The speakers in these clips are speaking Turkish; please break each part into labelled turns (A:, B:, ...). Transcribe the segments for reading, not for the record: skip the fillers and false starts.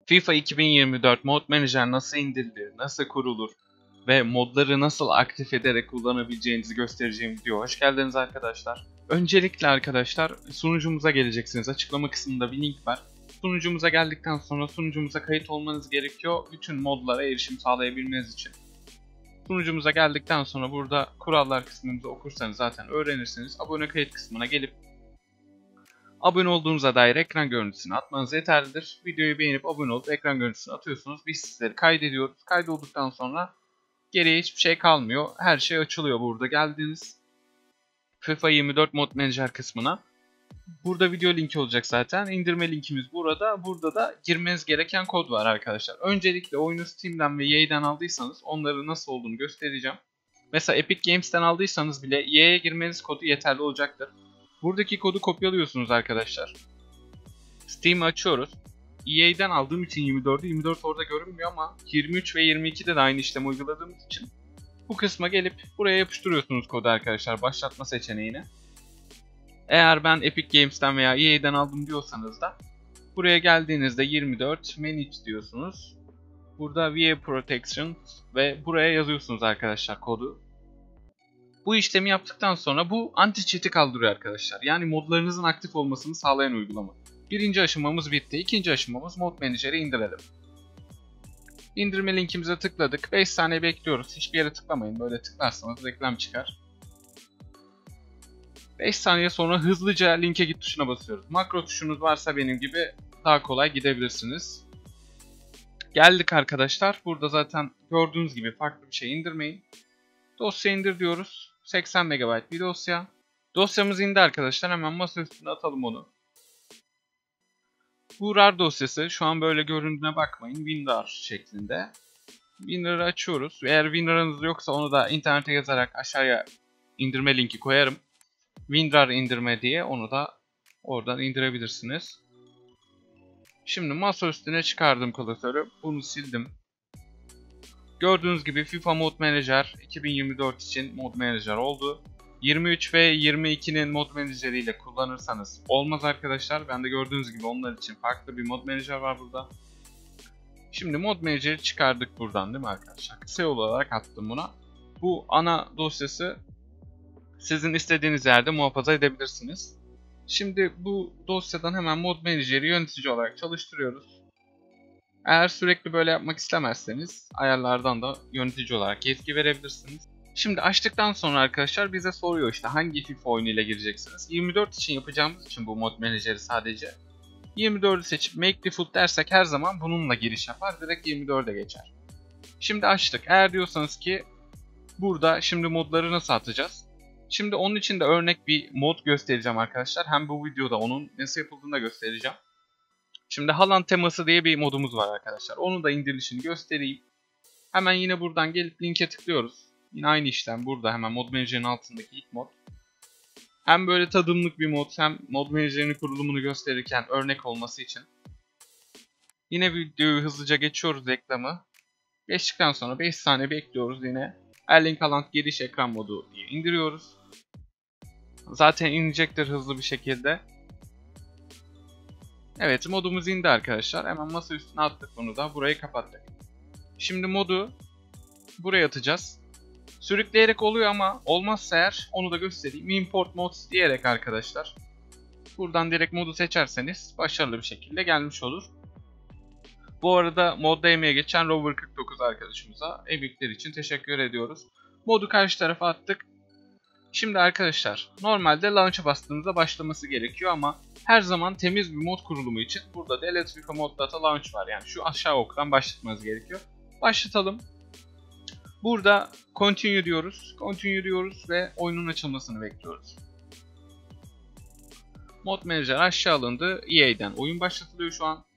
A: FIFA 2024 Mod Manager nasıl indirilir, nasıl kurulur ve modları nasıl aktif ederek kullanabileceğinizi göstereceğim video. Hoş geldiniz arkadaşlar. Öncelikle arkadaşlar sunucumuza geleceksiniz. Açıklama kısmında bir link var. Sunucumuza geldikten sonra sunucumuza kayıt olmanız gerekiyor. Bütün modlara erişim sağlayabilmeniz için. Sunucumuza geldikten sonra burada kurallar kısmını okursanız zaten öğrenirsiniz. Abone kayıt kısmına gelip abone olduğunuza dair ekran görüntüsünü atmanız yeterlidir. Videoyu beğenip abone olup ekran görüntüsünü atıyorsunuz. Biz sizleri kaydediyoruz. Kaydolduktan sonra geriye hiçbir şey kalmıyor. Her şey açılıyor burada. Geldiğiniz FIFA 24 Mod Manager kısmına. Burada video linki olacak zaten. İndirme linkimiz burada. Burada da girmeniz gereken kod var arkadaşlar. Öncelikle oyunu Steam'den ve EA'den aldıysanız onları nasıl olduğunu göstereceğim. Mesela Epic Games'ten aldıysanız bile EA'ye girmeniz kodu yeterli olacaktır. Buradaki kodu kopyalıyorsunuz arkadaşlar. Steam'i açıyoruz. EA'den aldığım için 24 orada görünmüyor ama 23 ve 22'de de aynı işlemi uyguladığımız için bu kısma gelip buraya yapıştırıyorsunuz kodu arkadaşlar, başlatma seçeneğine. Eğer ben Epic Games'ten veya EA'den aldım diyorsanız da buraya geldiğinizde 24 Manage diyorsunuz. Burada VA Protection ve buraya yazıyorsunuz arkadaşlar kodu. Bu işlemi yaptıktan sonra bu anti-cheat'i kaldırıyor arkadaşlar. Yani modlarınızın aktif olmasını sağlayan uygulama. Birinci aşamamız bitti. İkinci aşamamız Mod Manager'i indirelim. İndirme linkimize tıkladık. 5 saniye bekliyoruz. Hiçbir yere tıklamayın. Böyle tıklarsanız reklam çıkar. 5 saniye sonra hızlıca linke git tuşuna basıyoruz. Makro tuşunuz varsa benim gibi daha kolay gidebilirsiniz. Geldik arkadaşlar. Burada zaten gördüğünüz gibi farklı bir şey indirmeyin. Dosya indir diyoruz. 80 MB bir dosya. Dosyamız indi arkadaşlar. Hemen masa üstüne atalım onu. Bu RAR dosyası şu an böyle göründüğüne bakmayın. WinRAR şeklinde. WinRAR'ı açıyoruz. Eğer WinRAR'ınız yoksa onu da internete yazarak aşağıya indirme linki koyarım. WinRAR indirme diye onu da oradan indirebilirsiniz. Şimdi masa üstüne çıkardım klasörü. Bunu sildim. Gördüğünüz gibi FIFA Mod Manager 2024 için Mod Manager oldu. 23 ve 22'nin Mod Manager ile kullanırsanız olmaz arkadaşlar. Ben de gördüğünüz gibi onlar için farklı bir Mod Manager var burada. Şimdi Mod Manager'i çıkardık buradan değil mi arkadaşlar? Kısa olarak attım buna. Bu ana dosyası sizin istediğiniz yerde muhafaza edebilirsiniz. Şimdi bu dosyadan hemen Mod Manager'i yönetici olarak çalıştırıyoruz. Eğer sürekli böyle yapmak istemezseniz ayarlardan da yönetici olarak yetki verebilirsiniz. Şimdi açtıktan sonra arkadaşlar bize soruyor işte hangi FIFA oyunuyla gireceksiniz. 24 için yapacağımız için bu Mod Manager'i sadece 24'ü seçip Make Default dersek her zaman bununla giriş yapar. Direkt 24'e geçer. Şimdi açtık. Eğer diyorsanız ki burada şimdi modları nasıl atacağız? Şimdi onun için de örnek bir mod göstereceğim arkadaşlar. Hem bu videoda onun nasıl yapıldığını da göstereceğim. Şimdi Haaland teması diye bir modumuz var arkadaşlar. Onun da indirilişini göstereyim. Hemen yine buradan gelip linke tıklıyoruz. Yine aynı işlem burada hemen Mod Manager'ın altındaki ilk mod. Hem böyle tadımlık bir mod hem Mod Manager'ın kurulumunu gösterirken örnek olması için. Yine videoyu hızlıca geçiyoruz reklamı. Geçtikten sonra 5 saniye bekliyoruz yine. Erling Haaland giriş ekran modu diye indiriyoruz. Zaten inecektir hızlı bir şekilde. Evet, modumuz indi arkadaşlar. Hemen masa üstüne attık bunu da. Burayı kapattık. Şimdi modu buraya atacağız. Sürükleyerek oluyor ama olmazsa eğer onu da göstereyim. Import mods diyerek arkadaşlar. Buradan direkt modu seçerseniz başarılı bir şekilde gelmiş olur. Bu arada modda emeğe geçen Rover 49 arkadaşımıza emekleri için teşekkür ediyoruz. Modu karşı tarafa attık. Şimdi arkadaşlar normalde launch'a bastığımızda başlaması gerekiyor ama her zaman temiz bir mod kurulumu için burada Delete FIFA Mod Data Launch var. Yani şu aşağı oktan başlatmanız gerekiyor. Başlatalım. Burada Continue diyoruz. Continue diyoruz ve oyunun açılmasını bekliyoruz. Mod Manager aşağı alındı. EA'den oyun başlatılıyor şu an.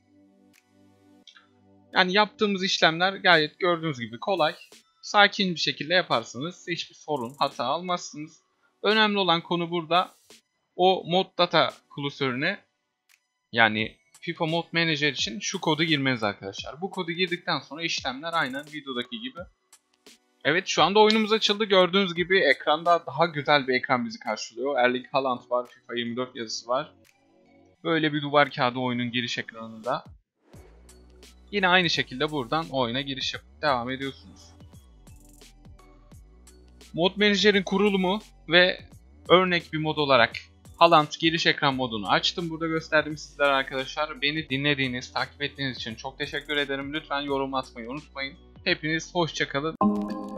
A: Yani yaptığımız işlemler gayet gördüğünüz gibi kolay. Sakin bir şekilde yaparsınız. Hiçbir sorun, hata almazsınız. Önemli olan konu burada o mod data klasörüne yani FIFA Mod Manager için şu kodu girmeniz arkadaşlar. Bu kodu girdikten sonra işlemler aynen videodaki gibi. Evet, şu anda oyunumuz açıldı. Gördüğünüz gibi ekranda daha güzel bir ekran bizi karşılıyor. Erling Haaland var, FIFA 24 yazısı var. Böyle bir duvar kağıdı oyunun giriş ekranında. Yine aynı şekilde buradan oyuna giriş yapıp devam ediyorsunuz. Mod Manager'in kurulumu ve örnek bir mod olarak Haaland giriş ekran modunu açtım. Burada gösterdim sizlere arkadaşlar. Beni dinlediğiniz, takip ettiğiniz için çok teşekkür ederim. Lütfen yorum atmayı unutmayın. Hepiniz hoşça kalın.